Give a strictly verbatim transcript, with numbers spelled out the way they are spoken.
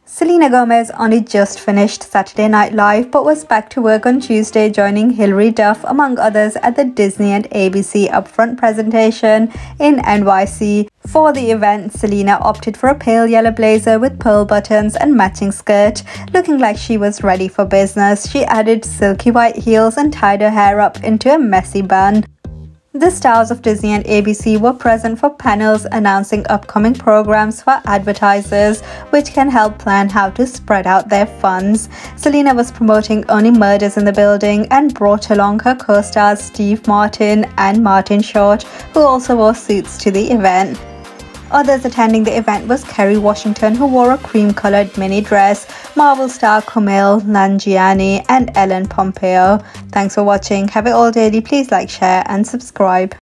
Selena Gomez only just finished Saturday Night Live but was back to work on Tuesday, joining Hilary Duff among others at the Disney and A B C Upfront presentation in N Y C. For the event, Selena opted for a pale yellow blazer with pearl buttons and matching skirt. Looking like she was ready for business, she added silky white heels and tied her hair up into a messy bun. The stars of Disney and A B C were present for panels announcing upcoming programs for advertisers, which can help plan how to spread out their funds. Selena was promoting Only Murders in the Building and brought along her co-stars Steve Martin and Martin Short, who also wore suits to the event. Others attending the event was Kerry Washington, who wore a cream-coloured mini dress, Marvel star Kumail, Nanjiani and Ellen Pompeo. Thanks for watching. Have it all daily. Please like, share and subscribe.